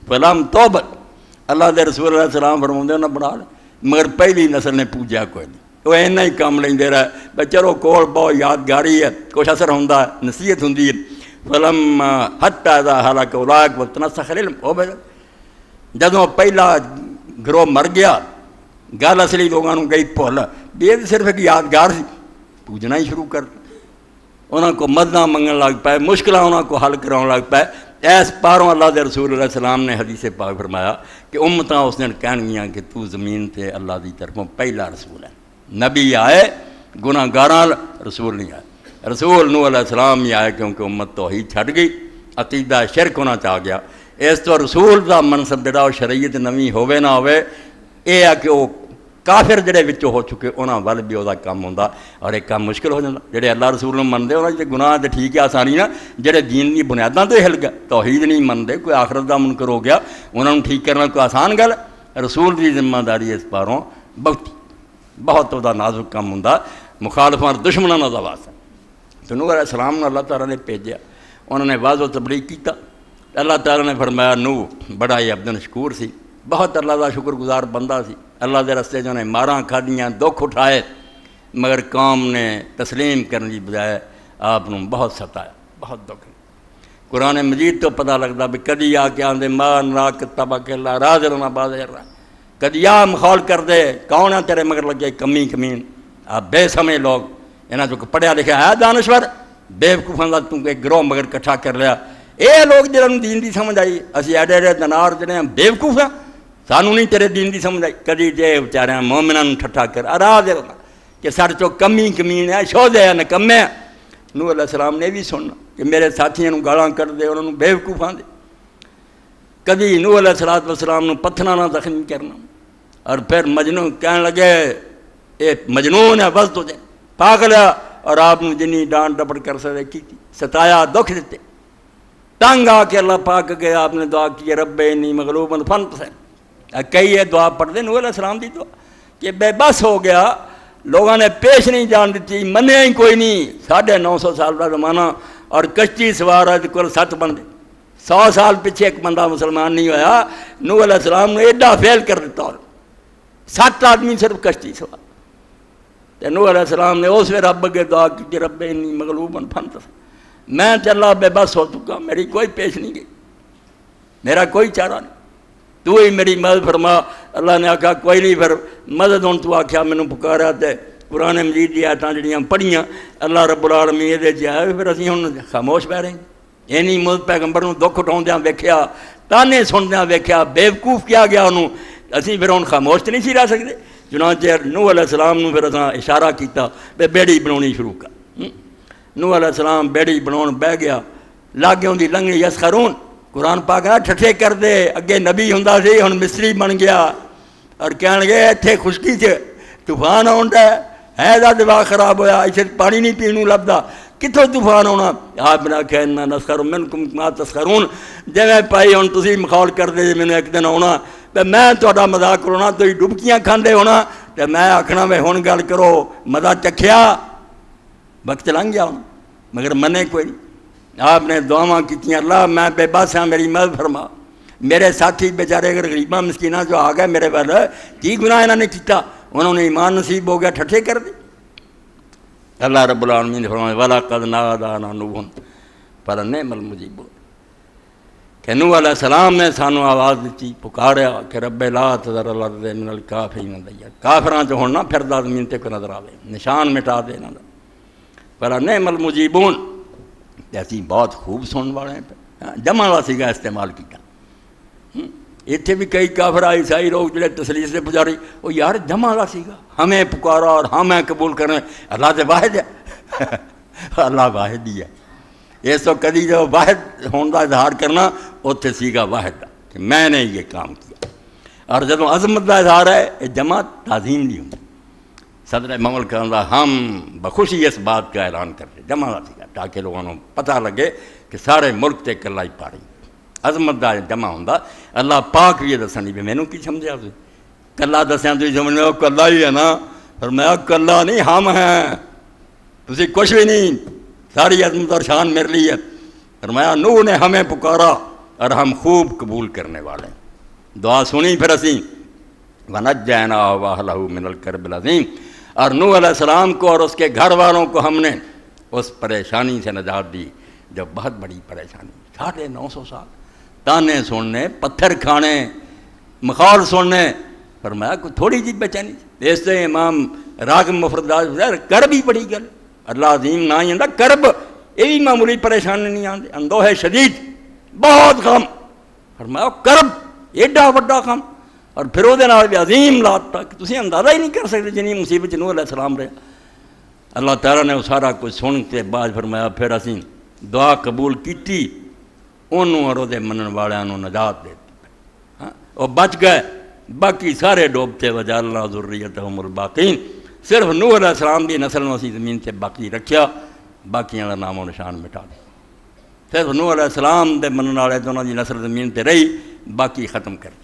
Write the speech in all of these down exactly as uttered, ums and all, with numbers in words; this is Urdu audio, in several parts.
فلم توبت اللہ دے رسول علیہ السلام فرماتے انہیں بنا لے مگر پہلی نسل نے پوجا کوئی نہیں وہ اینا ہی کام لیندے رہے بے چلو کول بہت یادگاری ہے کچھ اثر ہوندہ ہے نصیحت ہوندی ہے فلم حتی اذا حلق اولاک وتنسخ العلم ہو بے جدوں پہلا گروہ مر گیا گل اصلی لوگوں گئی بھول یہ صرف ایک یادگار سی پوجنا ہی شروع کر انہوں کو مدداں منگن لگ پائے مشکلیں انہوں کو حل کراؤں لگ پائے ایس پاروں اللہ دے رسول علیہ السلام نے حدیث پاک فرمایا کہ امتاں اس نے کہن گیاں کہ تو زمین تے اللہ دی طرفوں پہلا رسول ہے نبی آئے گناہ گاراں رسول نہیں آئے رسول نوح علیہ السلام ہی آئے کیونکہ امت توحید چھٹ گئی عقیدہ شرک ہونا چاہ گیا اس تو رسول دا منصب جڑا شریعت نویں ہوئے نہ ہوئے اے ہے کہ وہ کافر جڑے وچوں ہو چکے انہاں ول بھی وہ کام ہوندا اور ایک کام مشکل ہو جاتا جڑے اللہ رسول نوں منتے انہاں تے گناہ تے ٹھیک ہے آسانی نہ جڑے دین دی بنیاداں تے ہل گئے توحید نہیں منتے کوئی آخرت دا منکر ہو گیا انہاں نوں ٹھیک کرنا کوئی آسان گل رسول دی ذمہ داری اس پاروں بہت بہت وہ نازک کام ہوندا مخالفاں دشمناں دا واسطہ تو نوح علیہ السلام نے اللہ تعالیٰ نے بھیجا انہوں نے واضح و تبلیغ کیتا اللہ تعالیٰ نے فرمایا نوح بڑا ہی عبد شکور سی بہت اللہ دا شکر گزار بندہ سی اللہ دے رستے جو نے ماراں کھادیاں دکھ اٹھائے مگر قوم نے تسلیم کرنے کی بجائے آپ نے بہت ستایا بہت دکھ قرآن مجید تو پتہ لگتا بھی کدی آ کے آندے ماں راک تبا کے اللہ راز رنا باز رہا کدی آ مخول کر دے کون ہے تیرے مگر لگے کمی کمین آپ بے سمے لوگ انہاں جو پڑھیا لکھا ہے دانشور بے وقوفاں دا تم ایک گروہ مگر کٹھا کر لیا اے لوگ جنہوں دین دی سمجھ آئی اسی ایڈے ایڈے دنار جنے ہم بے وقوف ہیں سانو نہیں تیرے دین دی سمجھ آئی کدی جے بچارے مومنان ٹھٹھا کر ارا دے رہا کہ سر چو کمی کمین ہے شو دے ہے نکمے ہیں نوح علیہ السلام نے بھی سننا کہ میرے ساتھیوں نے گالاں کر دے انہوں بے وقوفاں دے کدی نوح علیہ السلام نے پتھنا نہ زخمی کرنا اور پھر مجنون کہنے لگے اے مجنون ہے بس تجھے پاگل ہے اور آپ نے جنی ڈانٹ ڈپٹ کر سکے کی تھی ستایا دکھ دیتے تنگ آ کے اللہ پاک کے آپ نے دعا کی رب انی مغلوب فانتصر کئی یہ دعا پڑھ دے نوح علیہ السلام دی دعا کہ بے بس ہو گیا لوگوں نے پیش نہیں جان دیتی منیا ہی کوئی نہیں ساڑھے نو سو سال کا زمانہ اور کشتی سوار ہے کل سات بندے سو سال پیچھے ایک بندہ مسلمان نہیں ہویا نوح علیہ السلام نے ایڈا فیل کر دیتا اور سات آدمی صرف کشتی سوار تے نوح علیہ السلام نے اس وے رب کے دعا کی کہ رب انی مغلوب فانتصر میں تے اللہ بے بس ہو چکا میری کوئی پیش نہیں گئی میرا کوئی چارہ نہیں تو ہی میری مدد فرما اللہ نے آکھا کوئی نہیں پھر مدد ہوں تو آکھا میں نے پکارا تے قرآن مجید دی آیتاں جڑیاں پڑھیاں اللہ رب العالمین یہ دے جائے پھر اسی ہوں خاموش پہ رہے ہیں اینی مدد پیغمبر نوں دکھ اٹھاؤندیاں ویکھیا تانے سندیاں ویکھیا بیوقوف کیا گیا انہوں اسی پھر ہوں خاموش تے نہیں سی رہ سکتے چنانچہ نوح علیہ السلام نوں پھر اساں اشارہ کیتا بے بیڑی بناونی شروع کر نوح علیہ السلام بیڑی بناؤن بہ گیا لاگیوں دی لنگی یسخرون قرآن پاک نہ ٹھٹھے کر دے اگے نبی ہوندا سی ہن مصری بن گیا اور کہن لگے ایتھے خشکی چ طوفان آوندا ہے ہے دا دماغ خراب ہویا اسے پانی نہیں پینوں لبدا کتھوں طوفان آنا آپ نے آکھیا انا نسخر منکم ما تسخرون جویں پائی ہن تسی مخول کر دے مینوں ایک دن آنا تے میں تہاڈا مذاق کرانا تسی ڈبکیاں کھاندے ہونا تے میں آکھنا وے ہن گل کرو مزہ چکھیا وقت لنگ گیا ہوں مگر منے کوئی نہیں آپ نے دعاواں کیتیاں اللہ میں بے بس ہاں میری مدد فرما میرے ساتھی بیچارے اگر غریباں مسکیناں جو آ گئے میرے وال کی گناہ انہوں نے کیتا انہوں نے ایمان نصیب ہو گیا ٹھٹھے کر دی اللہ رب العالمین نے فرمایا وَلَقَدْ نَادَانَا نُوحٌ فَلَنِعْمَ الْمُجِيبُونَ کہ نوح علیہ السلام نے سانو آواز دیتی پکاریا کہ رب لا تذر الارض من الکافرین دیار کافراں جو ہون نہ پھر دا زمین تے کو نظر آوے نشان مٹا دے انہاں دا فَلَنِعْمَ الْمُجِيبُونَ ایسی بہت خوب سن والے ہیں جمع والا سیگا استعمال کیا اتنے بھی کئی کافر عیسائی لوگ جڑے تسلیس سے پجاری وہ یار جمع والا سیگا ہمیں پکارا اور ہمیں قبول کریں اللہ سے واحد ہے اللہ واحد ہی ہے یہ تو کدی جو واحد ہونے کا اظہار کرنا اتنے سیگا واحد کا کہ میں نے یہ کام کیا اور جب عظمت کا اظہار ہے یہ جمع تعظیم نہیں ہوتی صدر مملکت کہنا ہم بخوشی اس بات کا اعلان کرتے جمع والا سیگا تاکہ لوگوں کو پتہ لگے کہ سارے ملک تے کلا ہی پاڑی عظمت دا جمع ہوندا اللہ پاک بھی یہ دسنی بھی مینوں کی سمجھا تھی کلا دسیاں تھی سمجھ میں کلا ہی ہے نا فرمایا کلا نہیں ہم ہیں تسی کچھ بھی نہیں ساری عظمت اور شان میرے لیے ہے فرمایا نوح نے ہمیں پکارا اور ہم خوب قبول کرنے والے ہیں۔ دعا سنی پھر اسی وَنَجَّيْنَاهُ وَأَهْلَهُ مِنَ الْكَرْبِ الْعَظِيمِ، اور نوح علیہ السلام کو اور اس کے گھر والوں کو ہم نے اس پریشانی سے نجات دی جو بہت بڑی پریشانی، ساڑھے نو سو سال تانے سننے، پتھر کھانے، مخول سننے، فرمایا کوئی تھوڑی جی بچانی تھی۔ اس سے امام راغب مفردات کرب ہی بڑی گل، اللہ عظیم نہ ہی آتا کرب، یہ بھی معمولی پریشانی نہیں آتی، اندوہ شدید بہت غم، فرمایا کرب ایڈا وڈا غم، اور پھر وہ بھی عظیم لات تک تسی اندازہ ہی نہیں کر سکتے جنہی مصیبت نوح علیہ السلام رہا۔ اللہ تعالیٰ نے وہ سارا کچھ سن کے بعد فرمایا پھر اسی دعا قبول کیتی، انہوں اور وہ منن والوں نجات دیتی، ہاں وہ بچ گئے، باقی سارے ڈوبتے وجعلنا ذریتہم الباقین، صرف نوح علیہ السلام دی نسل میں اسی زمین سے باقی رکھیا، باقیاں دا نام و نشان مٹا دیا۔ صرف نوح علیہ السلام دے منن والے تو انہوں دی نسل زمین تے رہی، باقی ختم کر دی۔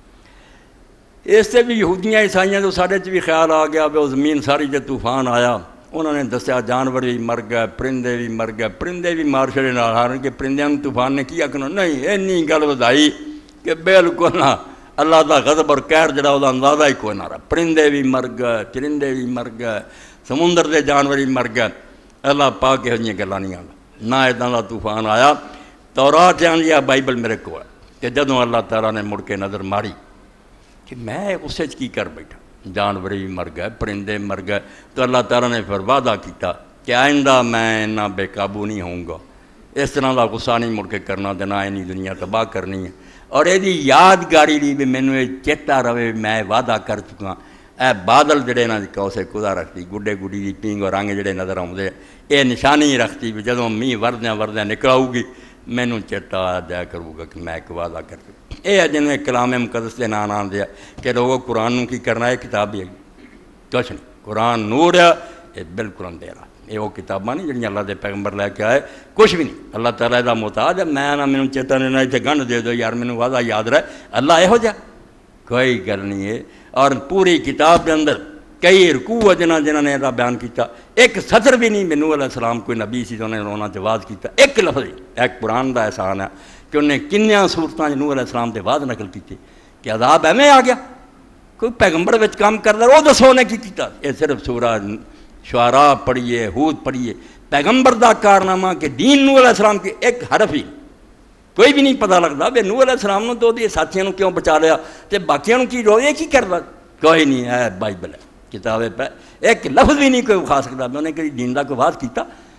اس سے بھی یہودیاں عیسائیاں تو سارے چ بھی خیال آ گیا کہ وہ زمین ساری جب طوفان آیا انہوں نے دسیا جانور بھی مر گئے، پرندے بھی مر گئے، پرندے بھی مار چھڑے نال، حالانکہ پرندیاں نوں طوفان نے کیا کہ نہیں اینی گل ودائی کہ بالکل نہ اللہ دا غضب اور قہر جڑا وہ اندازہ ہی کوئی نہ رہا، پرندے بھی مر گئے، چرندے بھی مر گئے، سمندر دے جانور بھی مر گئے، اللہ پاک یہو جیاں گلاں نہیں آندا، نہ اداں دا طوفان آیا۔ تورات آندی ہے، بائبل میرے کو ہے کہ جدوں اللہ تعالیٰ نے مڑ کے نظر ماری کہ میں اس سے کی کر بیٹھا، جانور بھی مر گئے، پرندے مر گئے، تو اللہ تعالیٰ نے پھر وعدہ کیتا کہ آئندہ میں نہ بے قابو نہیں ہوں گا، اس طرح کا غصہ نہیں مڑ کے کرنا دینا، اینی دنیا تباہ کرنی ہے، اور یہ یادگاری لی بھی مینوں یہ چیتا رہے میں وعدہ کر چکا، اے بادل جڑے نہ کوسے خدا رکھتی، گڈے گڈی دی پینگ اور رنگ جڑے نظر آؤندے یہ نشانی رکھتی بھی جدوں میہ وردیاں وردیاں نکل آؤ گی مینوں چیتا آ جایا کروں گا کہ میں ایک وعدہ کر چکا۔ یہ ہے جنہیں کلام مقدس کے نام آن دیا کہ لوگوں قرآن نوں کی کرنا ہے، کتاب بھی ہے کچھ نہیں، قرآن نور ہے، یہ بالکل اندھیرا، یہ وہ کتاباں نہیں جڑیاں اللہ دے پیغمبر لے کے آئے، کچھ بھی نہیں، اللہ تعالیٰ دا محتاج ہے، میں نہ مینوں چیتا نے نہ اتنے گنڈ دے دو یار مینوں وعدہ یاد رہے، اللہ یہو جا کوئی گل نہیں ہے۔ اور پوری کتاب کے اندر کئی رکوع جنہ جنہوں نے اللہ بیان کیتا، ایک سطر بھی نہیں نوح علیہ السلام کوئی نبی سی تو انہیں رونا جواز کیتا، ایک لفظ ایک قرآن دا احسان ہے کہ انہیں کنیاں صورتاں نوح علیہ السلام دے بعد نقل کیتے کہ عذاب ایویں آ گیا، کوئی پیغمبر وچ کام کردا وہ دسو نے کی کیتا، یہ صرف سورہ شعراء پڑھیے، ہود پڑھیے، پیغمبر دا کارنامہ کہ دین نوح علیہ السلام کے ایک حرف ہی کوئی بھی نہیں پتہ لگتا بے نوح علیہ السلام نے تو دی ساتھیوں کیوں بچا لیا تے باقیوں کی روئے کی کردا، کوئی نہیں ہے، بائبل ہے کتابیں پہ ایک لفظ بھی نہیں کوئی کھا سکتا، میں نے کہیں دین دا کوئی بات کیتا،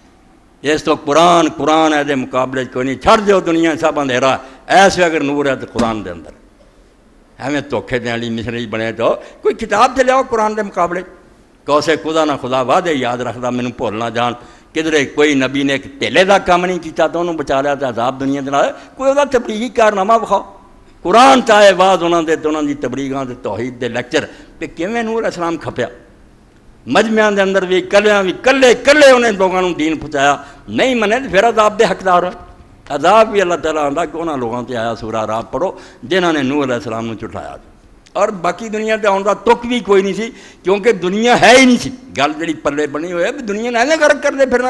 اس تو قرآن قرآن ہے دے مقابلے کوئی نہیں، چھڑ دیو دنیا سب اندھیرا ہے، ایسے اگر نور ہے تو قرآن دے اندر ہمیں دھوکھے دینے والی مشنری بنے تو کوئی کتاب تے لیاؤ قرآن دے مقابلے، کوسے خدا نہ خدا وعدے یاد رکھدا مینوں بھول نہ جان، کدھرے کوئی نبی نے ایک تیلے دا کام نہیں کیتا تو انہوں بچا لیا تو عذاب دنیا دے نال، کوئی وہ تبلیغی کارنامہ بخاؤ، قرآن چاہے بعض انہوں دے تو انہوں دی تبلیغاں دے توحید دے لیکچر کہ کیویں نوح علیہ السلام کھپیا، مجمعاں دے اندر بھی کلیاں بھی کلے کلے انہیں لوگوں نے دین پہنچایا، نہیں منے تو پھر عذاب دے حقدار ہو، عذاب بھی اللہ تعالیٰ آندا کہ انہاں لوگوں تے آیا سورہ رات پڑھو جنہاں نے نوح علیہ السلام نے چٹھایا، اور باقی دنیا تے آن دا تک بھی کوئی نہیں سی کیونکہ دنیا ہے ہی نہیں سی، گل جڑی پلے بنی ہوئی ہے دنیا نے ایویں غرق کر دے پھرنا،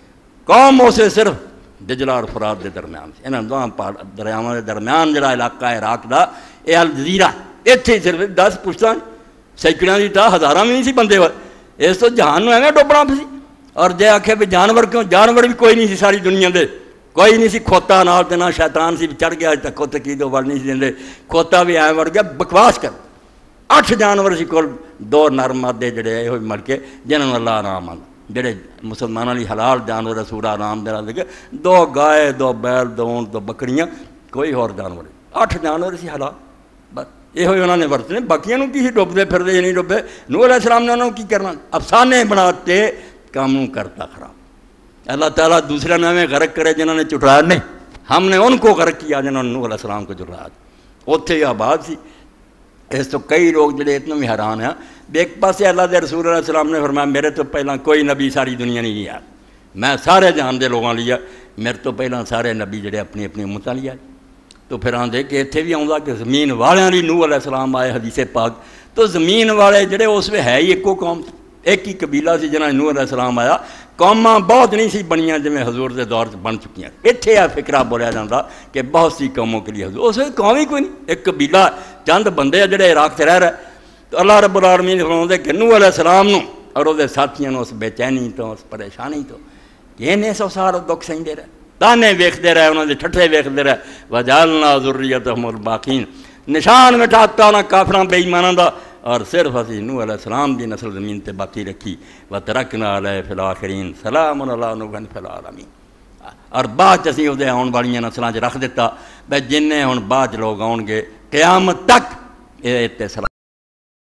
قوم اسے صرف دجلہ اور فرات دے درمیان سے انہاں دواں دریاواں دے درمیان جڑا علاقہ ہے عراق دا یہ الجزیرہ، اتنے صرف دس پشتاں سینکڑیاں دی تا ہزاراں بھی نہیں سی بندے ہوئے، اس تو جہان نوں ایویں ڈوبنا پسی، اور جے آکھے بھی جانور کیوں، جانور بھی کوئی نہیں سی ساری دنیا دے، کوئی نہیں سی، کھوتا نال تے نہ شیطان سی چڑھ گیا اج تک کھوتے کی دو وڑ نہیں سی دیندے، کھوتا بھی ایویں وڑ گیا، بکواس کر، اٹھ جانور سی کول، دو نر مادے جڑے اے ہوئے مل کے جنہاں نوں اللہ نام آندا، جڑے مسلمانوں لی حلال جانور سورہ نام دے لگے، دو گائے، دو بیل، دو اونٹ، دو بکریاں، کوئی اور جانور، اٹھ جانور سی حلال، بس یہ ہوئی انہوں نے ورتنے، باقیوں کی ہی ڈوبتے پھرتے ہی نہیں ڈوبے، نوح علیہ السلام نے انہوں کی کرنا، افسانے بناتے کاموں کرتا خراب، اللہ تعالیٰ دوسرے نامے غرق کرے جنہوں نے چٹرایا نہیں، ہم نے ان کو غرق کیا جنہوں نے نوح علیہ السلام کو چٹرایا، اتھے ہی آباد سی، اس تو کئی لوگ جڑے اتنا بھی حیران ہیں، ایک پاسے اللہ دے رسول علیہ السلام نے فرمایا میرے تو پہلا کوئی نبی ساری دنیا نہیں لیا، میں سارے جہان دے لوگوں لیا، میرے تو پہلا سارے نبی جڑے اپنی اپنی امتاں لیا، تو پھر آندے کہ اتنے بھی آؤں کہ زمین والوں لی نوح علیہ السلام آئے حدیث پاک، تو زمین والے جڑے اس میں ہے ہی ایک قوم، ایک ہی قبیلہ سی جنہاں نوح علیہ السلام آیا، قوماں بہت نہیں سی بنیاں جویں حضور دے دور بن چکیاں. اتنے آ فکرہ بولیا جاتا کہ بہت سی قوموں کے لیے حضور اس قوم ہی کوئی نہیں, ایک قبیلہ چند بندے جڑے عراق سے رہ رہے. تو اللہ رب العالمین فرماتے کہ نوح علیہ السلام نو اور وہ ساتھیوں اس بے چینی تو اس پریشانی تو کہ انہیں سو سارا دکھ سہندے رہے, تانے ویکھتے رہے, انہوں نے ٹھٹھے ویکھتے رہے. وجعلنا ذریتہم الباقین, نشان مٹاتا انہاں کافراں بے ایماناں دا, اور صرف اسی نوح علیہ السلام دی نسل زمین تے باقی رکھی. وترکنا علیہ فی الآخرین سلام علی نوح فی العالمین. اور بعد اسی وہ آن والی نسلاں چ رکھ دیتا بھائی جن ہن بعد لوگ آؤ گے قیامت تک یہ